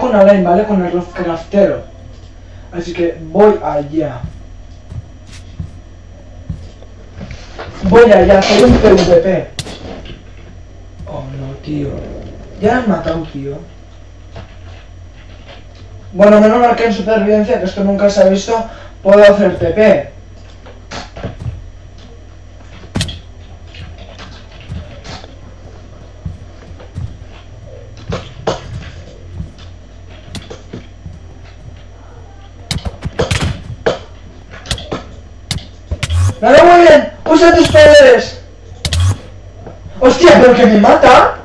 con Alain, ¿vale? Con el craftero. Así que voy allá. Voy allá, soy un PvP. Oh no, tío. Ya has matado, tío. Bueno, menos mal que en supervivencia, que esto nunca se ha visto, puedo hacer TP. ¡Dale muy bien! ¡Usa tus poderes! ¡Hostia, pero que me mata!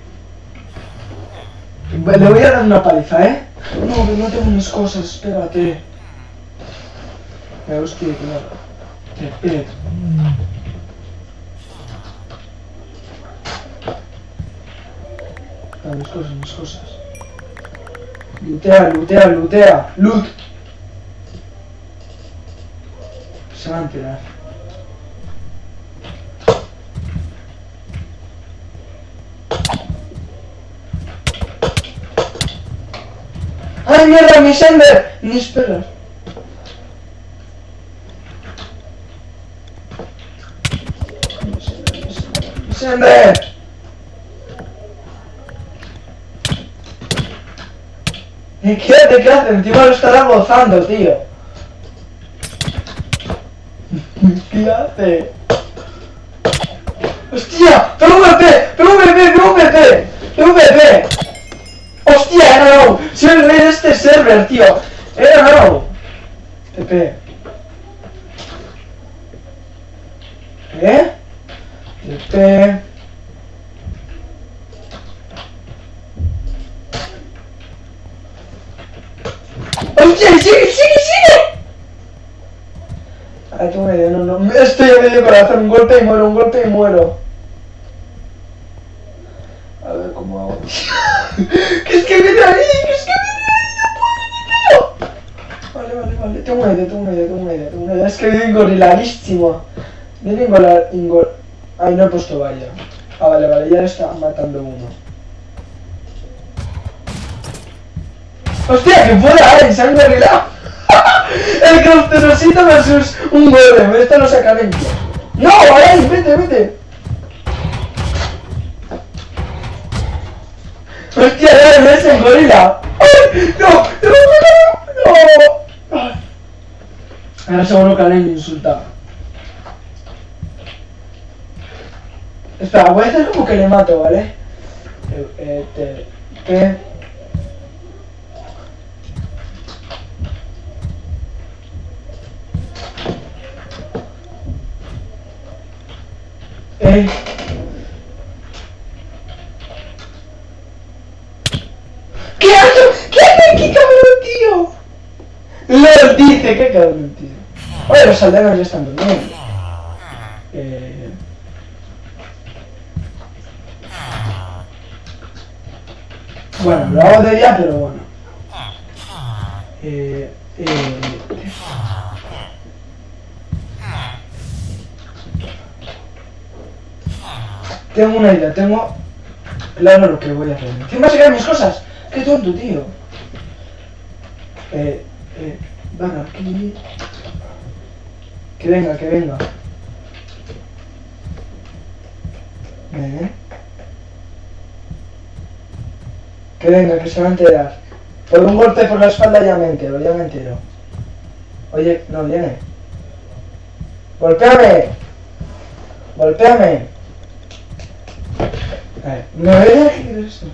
Le voy a dar una paliza, ¿eh? No, que no tengo mis cosas, espérate. Hostia, claro. TP. Ah, mis cosas. Lootea. Loot. Se va a enterar. ¡Ay, mierda, mi Sender! Ni esperas. ¡Mi Sender! ¿Qué hace? Encima lo estará gozando, tío. ¿Qué hace? ¡Hostia! ¡PvP! ¡Hostia, era no! ¡Soy el rey de este server, tío! ¡Era no! TP. TP. ¡Hostia, sigue! Ay, tú medio, no. Estoy a medio para hacer un golpe y muero. A ver cómo hago. ¿Qué es que viene ahí? ¡No puedo! Vale. Tengo una idea. Es que viene engoriladísimo. Ay, no he puesto valla. Ah, vale, ya le está matando uno. ¡Hostia, que fuera! ¡Se han engorilado! El crafterosito versus un golem. Esto no saca limpio. ¡No! ¡Ay, vete! ¡Hostia, no es el gorila! ¡Ay! ¡No! Ay. Ahora seguro que Alain me insulta. Espera, voy a hacer como que le mato, ¿vale? ¿Qué hace? ¡Qué cabrón, tío! ¡Lo dice! ¡Qué cabrón, tío! Oye, los aldeanos ya están durmiendo. Bueno, lo hago de día, pero bueno. Tengo una idea, tengo claro lo que voy a hacer. ¿Quién va a sacar mis cosas? ¡Qué tonto, tío! Van aquí. Que venga. Que venga, que se va a enterar. Por un golpe por la espalda ya me entero. Oye, no viene. ¡Golpéame! ¿Me voy a elegir esto?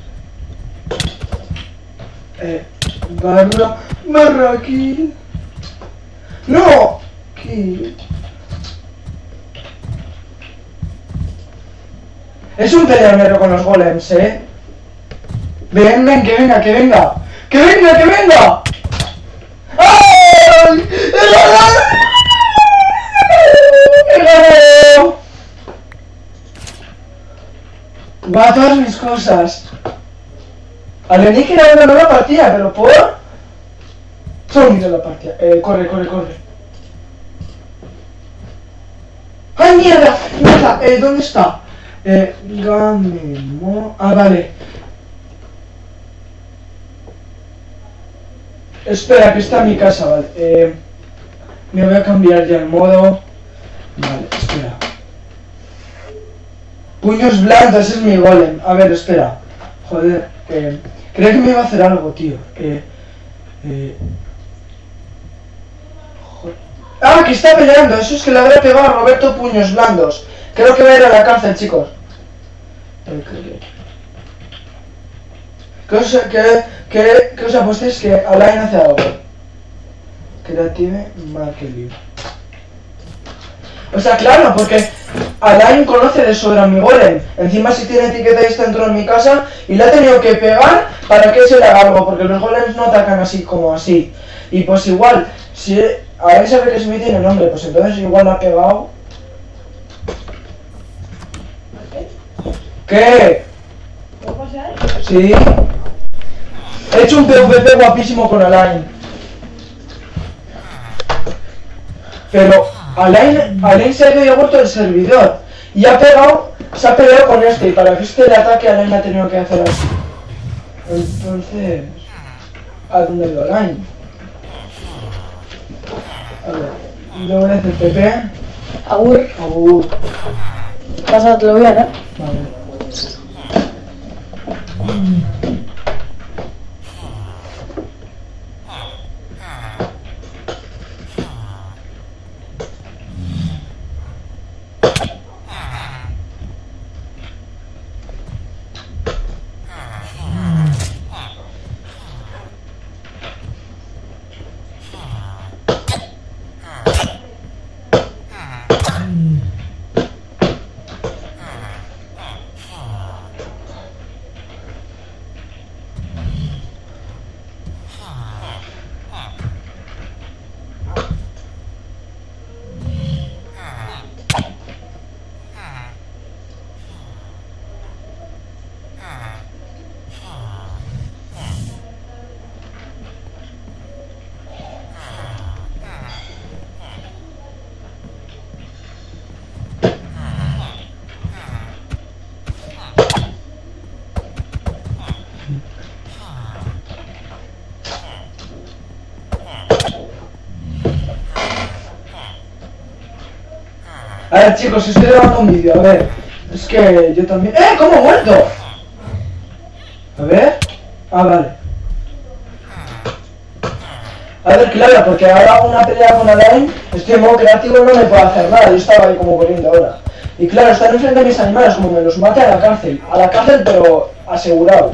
Barra aquí. ¡No! ¿Qué? Es un peleonero con los golems, ¿eh? Ven, que venga. ¡Ay! ¡He ganado! Va a todas mis cosas. Alienígena una nueva partida, pero por... Solo mira la partida. Corre. ¡Ay, mierda! ¿Dónde está? Gamemo... Ah, vale. Espera, que está en mi casa, vale. Me voy a cambiar ya el modo. Vale, espera. Puños blandos, ese es mi golem. A ver, espera. Joder, creo que me iba a hacer algo, tío. Ah, que está peleando. Eso es que le habrá pegado a Roberto puños blandos. Creo que va a ir a la cárcel, chicos. ¿Qué os apostéis que Alain hace algo? Creative Marketing. O sea, claro, porque Alain conoce de sobra a mi golem. Encima si tiene etiqueta y está dentro de mi casa y le ha tenido que pegar para que se le haga algo, porque los golems no atacan así como así. Y pues igual, si Alain sabe que Smith tiene nombre, pues entonces igual le ha pegado. ¿Qué? ¿Puedo pasar? Sí. He hecho un PvP guapísimo con Alain. Pero Alain se ha ido y ha vuelto del servidor. Y se ha pegado con este. Y para que este le ataque, Alain ha tenido que hacer así. Entonces... ¿a dónde ha ido Alain? A ver, yo voy a hacer PP. Agur. Agur. Pásatelo bien, ¿eh? Vale. A ver, chicos, estoy grabando un vídeo, a ver. Es que yo también... ¿Cómo he muerto? A ver... Ah, vale. A ver, claro, porque ahora hago una pelea con Alain, estoy en modo creativo y no me puedo hacer nada, yo estaba ahí como corriendo ahora. Y claro, están enfrente de mis animales, como me los mate a la cárcel pero asegurado.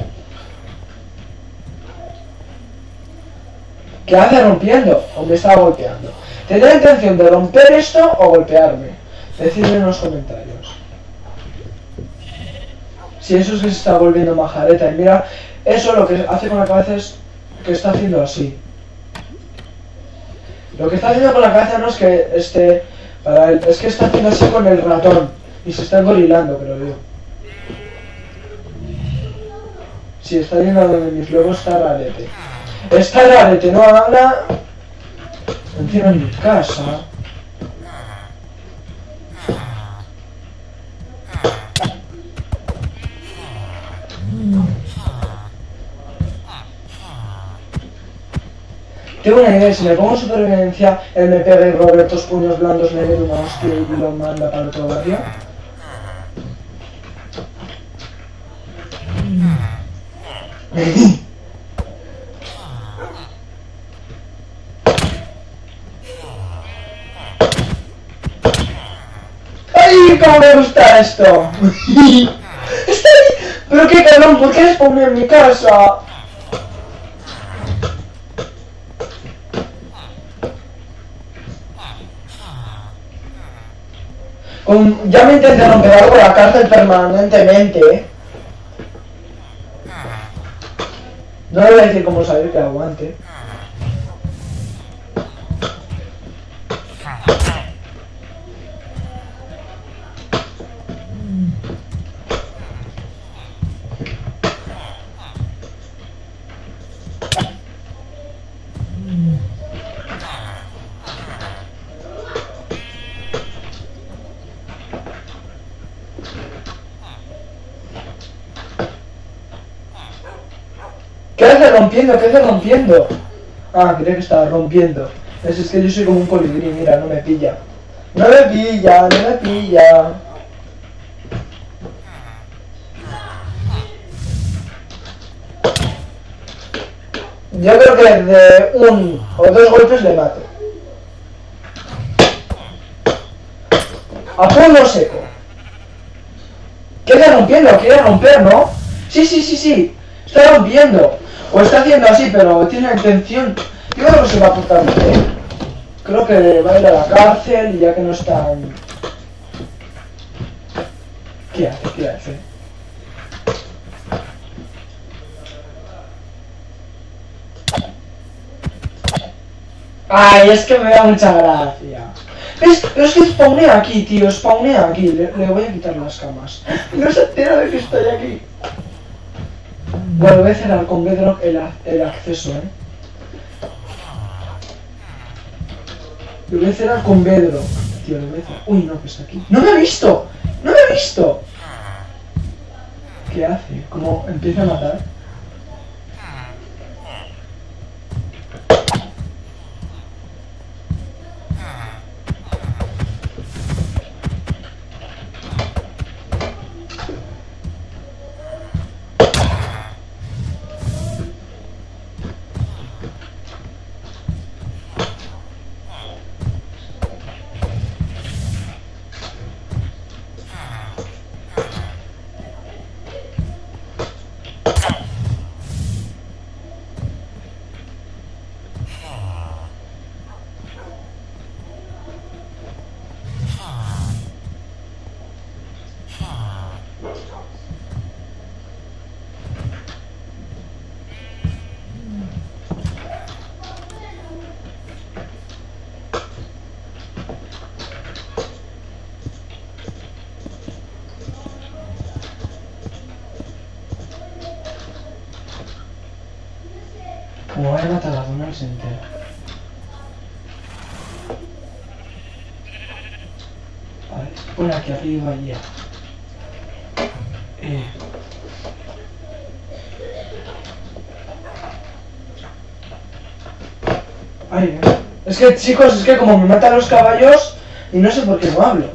¿Qué hace rompiendo? ¿O me está golpeando? ¿Tendrá la intención de romper esto o golpearme? Decidme en los comentarios. Si eso es que se está volviendo majareta. Y mira, eso lo que hace con la cabeza es que está haciendo así. Lo que está haciendo con la cabeza no es que esté para él, es que está haciendo así con el ratón. Y se está engorilando, creo yo. Sí, está yendo a donde mis luego está rarete. Está rarete, no habla. Encima en mi casa. Tengo una idea, si me pongo supervivencia, él me pega y Roberto puños blandos le mete una hostia y lo manda para otro barrio. ¡Ay, cómo me gusta esto! ¡Está ahí! ¡Pero qué cabrón! ¿Por qué responde en mi casa? Ya me intenté romper algo la cárcel permanentemente, ¿eh? No le voy a decir cómo salir que aguante. ¿Qué hace rompiendo? ¿Qué hace rompiendo? Ah, creía que estaba rompiendo. Es que yo soy como un colibrí, mira, no me pilla. No me pilla, no me pilla. Yo creo que de 1 o 2 golpes le mato. A puño seco. Quiere romper, ¿no? Sí. Está rompiendo. O está haciendo así, pero tiene la intención. Yo creo que se va a portar bien, ¿eh? Creo que va a ir a la cárcel y ya que no está... ¿Qué hace? Ay, es que me da mucha gracia. Pero es que spawnea aquí, tío, spawnea aquí. Le voy a quitar las camas. No se entera de que estoy aquí. Bueno, voy a cerrar con Bedrock el acceso, ¿eh? Lo voy a cerrar con Bedrock. Tío, lo voy a cerrar. Uy, no, que está aquí. ¡No me ha visto! ¡No me ha visto! ¿Qué hace? ¿Cómo empieza a matar? Como voy a matar a Donald se entera. Vale, pone aquí arriba y ya. Ay, es que chicos, es que como me matan los caballos y no sé por qué no hablo.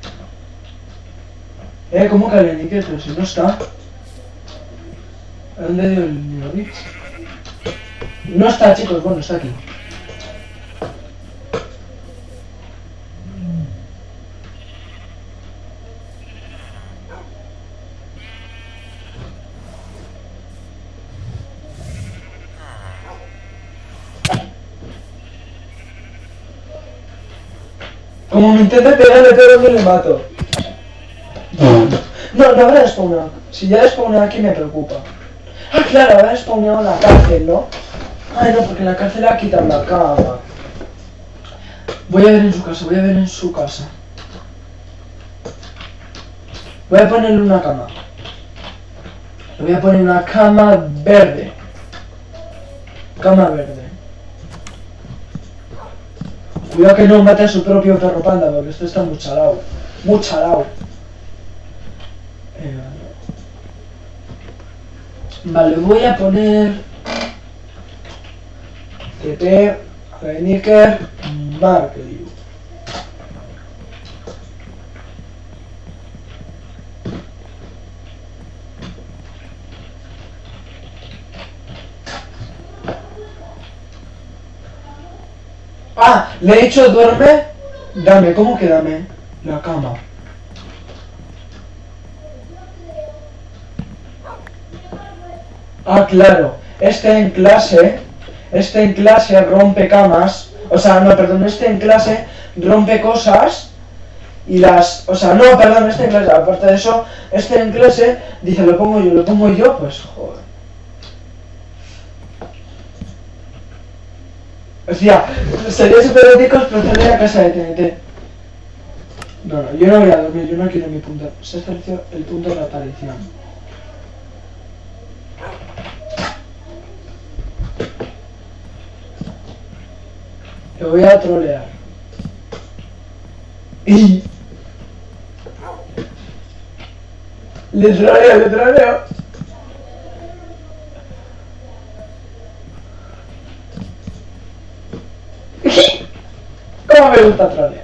¿Cómo que el Nicker? Pero si no está. ¿A dónde dio el Neovix? No está, chicos, bueno, está aquí. Como me intenta pegar, le pego y le mato. No habrá despawnado. Si ya despawnado aquí me preocupa. Ah, claro, habrá despawnado en la cárcel, ¿no? Ay, no, porque en la cárcel le ha quitado la cama. Voy a ver en su casa, Voy a ponerle una cama. Le voy a poner una cama verde. Cama verde. Cuidado que no mate a su propio perro panda, porque esto está muy chalao. Muy chalao. Vale, voy a poner... TP, Nicker, Marketing. Ah, le he dicho duerme. Dame, ¿cómo que dame? La cama. Ah, claro. Este en clase rompe camas. O sea, no, perdón, este en clase rompe cosas y las... O sea, no, perdón, este en clase, aparte de eso, este en clase dice, lo pongo yo, pues joder. O sea, sería súper ético proceder a casa de TNT. No, yo no voy a dormir, yo no quiero mi punto. Se estableció el punto de la aparición. Lo voy a trolear. Y... Le troleo. me gusta trolear.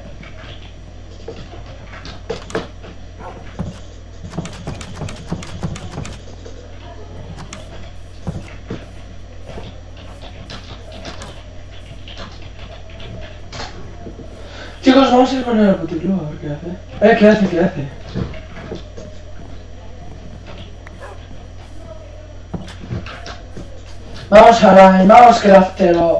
Chicos, vamos a ir con el puticlub a ver qué hace. ¿Qué hace? ¿Qué hace? Vamos a la vamos craftero.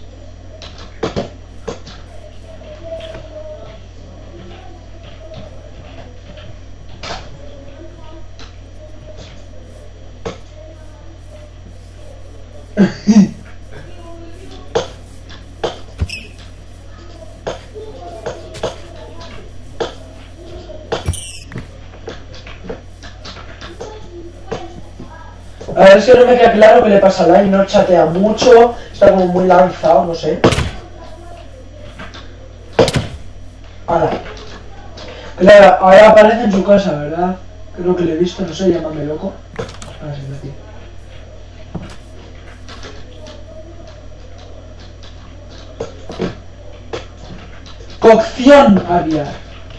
A ver si no me queda claro qué le pasa a Line, no chatea mucho, está como muy lanzado, no sé. Ahora. Claro, ahora aparece en su casa, ¿verdad? Creo que le he visto, no sé, llámame loco. Ahora sí, aquí. Cocción aviar.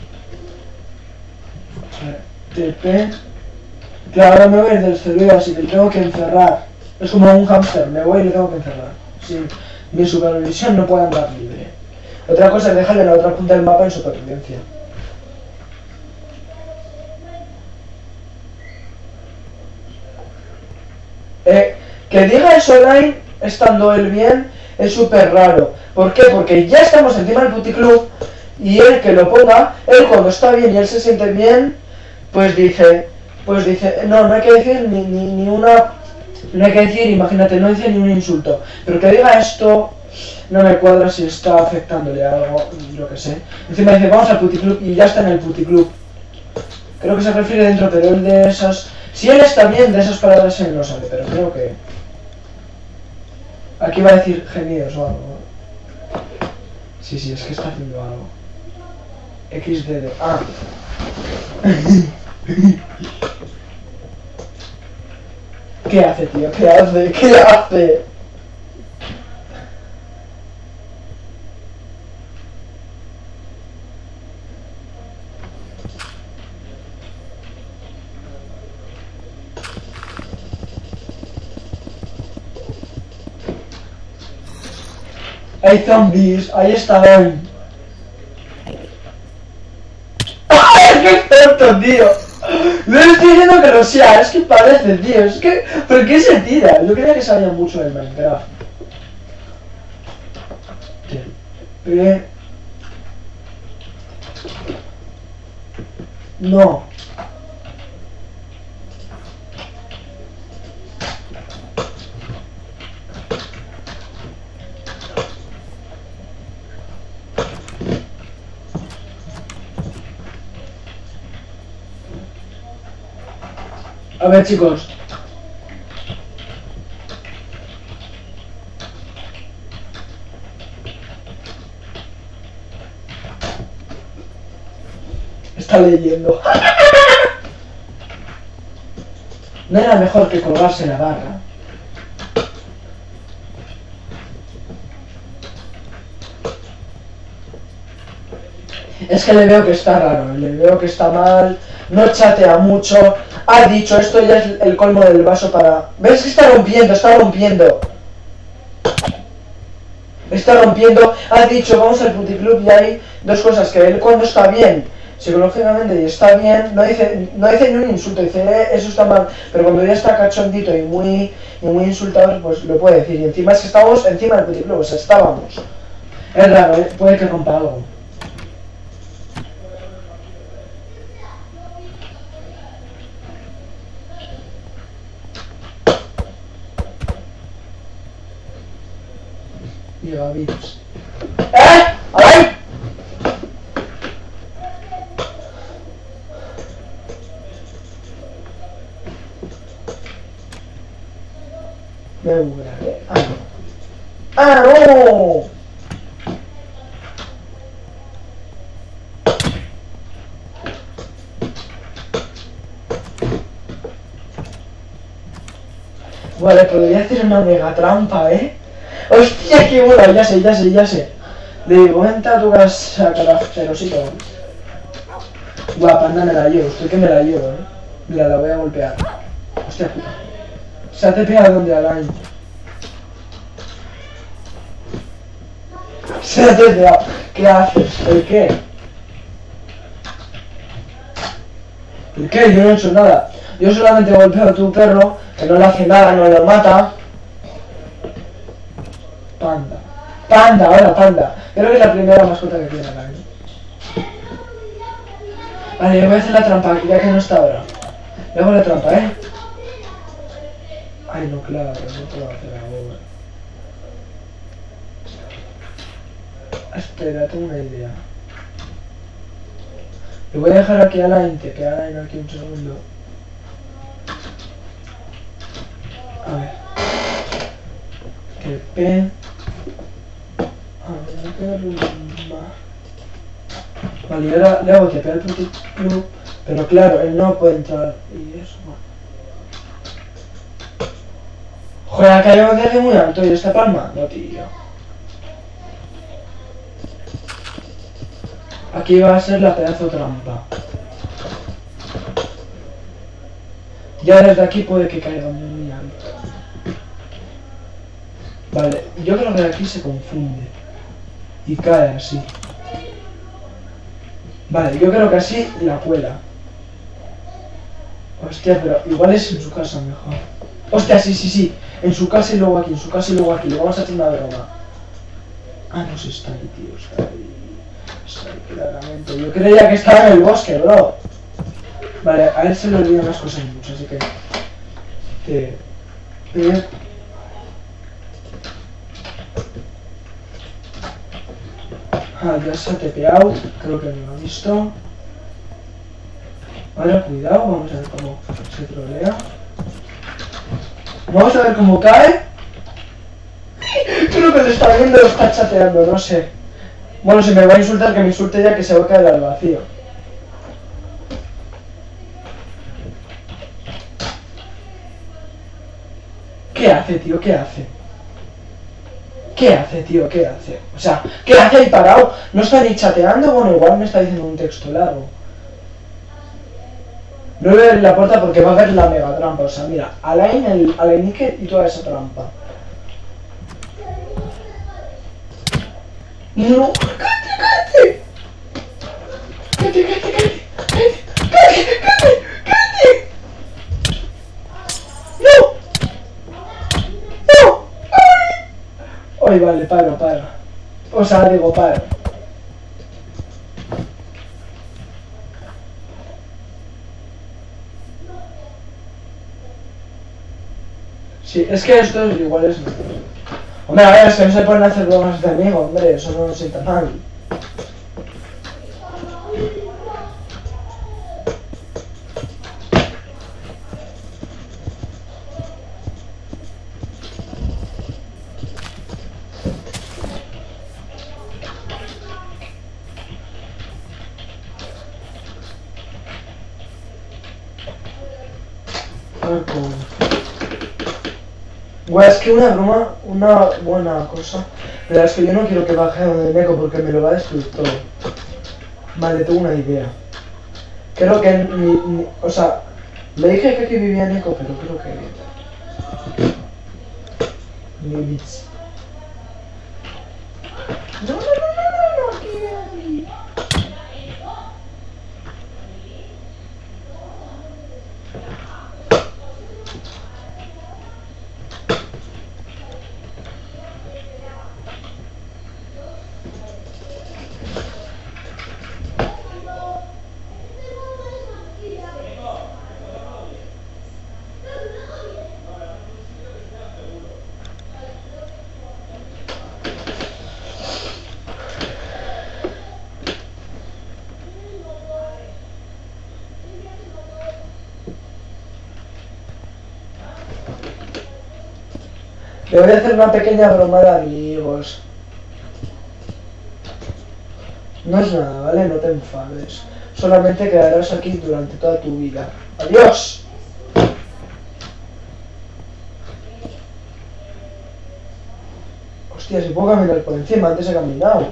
TP. Claro, ahora me voy a ir del servidor, así que le tengo que encerrar. Es como un hámster, me voy y le tengo que encerrar. Sin mi supervisión no puede andar libre. Otra cosa es dejarle en la otra punta del mapa en supervivencia. Que diga eso Line, estando él bien, es súper raro. ¿Por qué? Porque ya estamos encima del puticlub y él que lo ponga, él cuando está bien y él se siente bien, pues dice, no hay que decir ni una, no hay que decir, imagínate, no dice ni un insulto, pero que diga esto, no me cuadra si está afectándole algo, yo que sé. Encima dice, vamos al puticlub y ya está en el puticlub. Creo que se refiere dentro, pero él de esas, si él está bien, de esas palabras él no sabe, pero creo que... Aquí va a decir gemidos o algo. Sí, es que está haciendo algo. XDD. Ah. ¿Qué hace, tío? ¿Qué hace? ¿Qué hace? Hay zombies, ahí estaban. ¡Ay, qué tonto, tío! No le estoy diciendo que lo sea, es que parece, tío, es que... ¿Por qué se tira? Yo creía que sabía mucho del Minecraft. No. A ver, chicos. Está leyendo. ¿No era mejor que colgarse la barra? Es que le veo que está raro, le veo que está mal, no chatea mucho, ha dicho, esto ya es el colmo del vaso para... ¿Ves que está rompiendo? Está rompiendo, ha dicho, vamos al puticlub y hay dos cosas, que él cuando está bien, psicológicamente y está bien, no dice ni un insulto, dice, eso está mal, pero cuando ya está cachondito y muy insultador, pues lo puede decir, y encima es que estábamos encima del puticlub, o sea, estábamos. Es raro, puede que rompa algo. Lleva virus. ¡Ay! Me burlaré. ¡Ah, no! Vale, podría hacer una mega trampa, ¿eh? ¡Hostia, qué bueno! Ya sé. Le digo, vente a tu casa, carajterosito. Guapa, anda, me la llevo. Estoy que me la llevo, Mira, la voy a golpear. Hostia puta. Se ha tepeado donde Alain. Se ha tepeado. ¿Qué haces? ¿El qué? ¿El qué? Yo no he hecho nada. Yo solamente golpeo a tu perro, que no le hace nada, no lo mata. Panda. Panda, ahora panda. Creo que es la primera mascota que tiene Alain. Vale, yo voy a hacer la trampa, ya que no está ahora. Le hago la trampa, Ay, no, claro, no puedo hacer ahora. Espera, tengo una idea. Le voy a dejar aquí a Alain, que a Alain aquí un segundo. A ver. Que P. A ver, no queda rumba. Vale, y ahora le hago que P al club, pero claro, él no puede entrar. Y eso, bueno. Joder, acá hay un desde muy alto y está palmando, tío. Aquí va a ser la pedazo trampa. Ya desde aquí puede que caiga muy alto. Vale, yo creo que de aquí se confunde. Y cae así. Vale, yo creo que así la cuela. Hostia, pero igual es en su casa mejor. Hostia, sí. En su casa y luego aquí, en su casa y luego aquí. Le vamos a hacer una broma. Ah, no, sí está ahí, tío. Está ahí claramente. Yo creía que estaba en el bosque, bro. Vale, a él se le olvidan las cosas mucho, así que... Ah, ya se ha tepeado. Creo que no lo ha visto. Vale, cuidado. Vamos a ver cómo se trolea. Vamos a ver cómo cae. Creo que se está viendo, lo está chateando, no sé. Bueno, si me va a insultar, que me insulte ya, que se va a caer al vacío. ¿Qué hace, tío? ¿Qué hace? ¿Qué hace, tío? ¿Qué hace? O sea, ¿qué hace ahí parado? ¿No está ni chateando? Bueno, igual me está diciendo un texto largo. No voy a abrir la puerta porque va a ver la mega trampa. O sea, mira, Alain, Alainique y toda esa trampa. No, cállate. Ay, vale, paro. O sea, digo, paro. Sí, es que esto es igual es... Hombre, a ver, es que no se pueden hacer bromas de amigo, hombre, eso no nos sienta mal. Bueno, es que una broma, una buena cosa, pero es que yo no quiero que baje donde Neko porque me lo va a destruir todo. Vale, tengo una idea. Creo que o sea, le dije que aquí vivía Neko, pero creo que... Ni bits. No, aquí. Le voy a hacer una pequeña broma de amigos. No es nada, ¿vale? No te enfades. Solamente quedarás aquí durante toda tu vida. ¡Adiós! Hostia, si puedo caminar por encima, antes he caminado.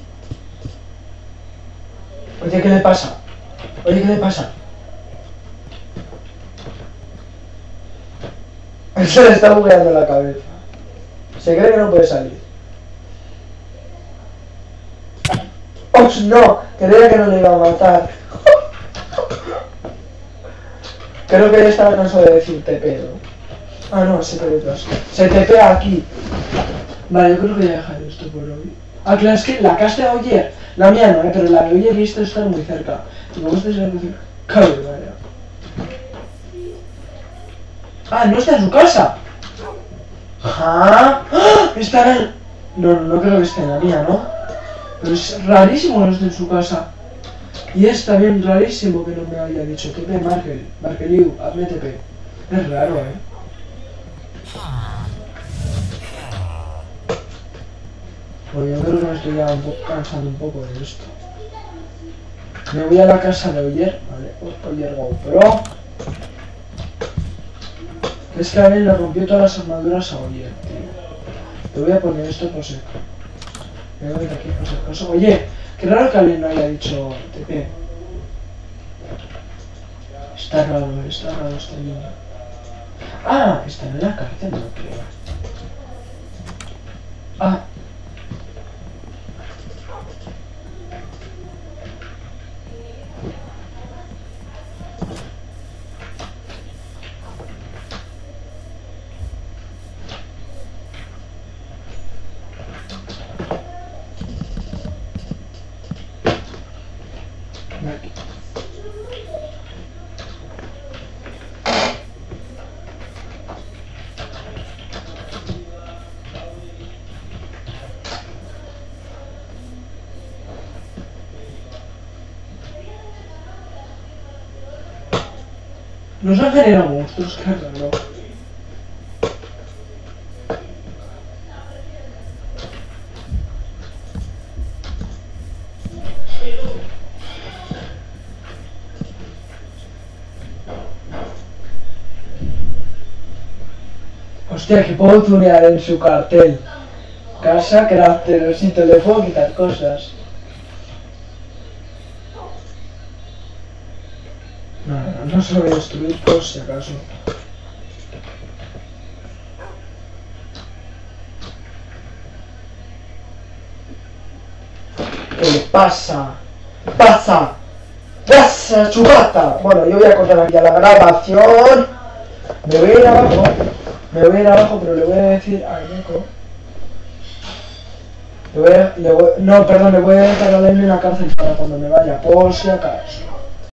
Oye, ¿qué le pasa? Oye, ¿qué le pasa? Se le está bugueando la cabeza. Se cree que no puede salir. ¡Oh, no! Creía que no le iba a matar. Creo que él estaba cansado de decir TP, ¿no? Ah, no, se te detrás. Se TPea aquí. Vale, yo creo que voy a dejar esto por hoy. Ah, claro, es que la casa de Oyer, la mía no, pero la de Oyer y esto están muy cerca. Y me gusta ser muy cerca. Cabe, vaya. Ah, no está en su casa. ¿Ah? Estará en... No creo que esté en la mía, ¿no? Pero es rarísimo que no esté en su casa. Y es también rarísimo que no me haya dicho TP Markeliu, hazme TP. Es raro, Pues yo creo que me estoy ya cansando un poco de esto. Me voy a la casa de Oyer, vale, Oyer GoPro. Es que alguien le rompió todas las armaduras a Oyer, tío. Te voy a poner esto por si acaso. Me voy de aquí por si acaso. Oye, qué raro que alguien no haya dicho TP. Está raro este niño. Ah, está en la cárcel, no creo. Ah. Nos han generado monstruos, qué raro. Hostia, que puedo tunear en su cartel. Casa, carácter, si te le puedo quitar cosas. No se lo voy a destruir por si acaso. ¿Qué le pasa? ¡Pasa! ¡Pasa, chupata! Bueno, yo voy a cortar aquí la grabación. Me voy a ir abajo. Pero le voy a decir a Neko. Le voy a dejar a Lenny en la cárcel para cuando me vaya, por si acaso.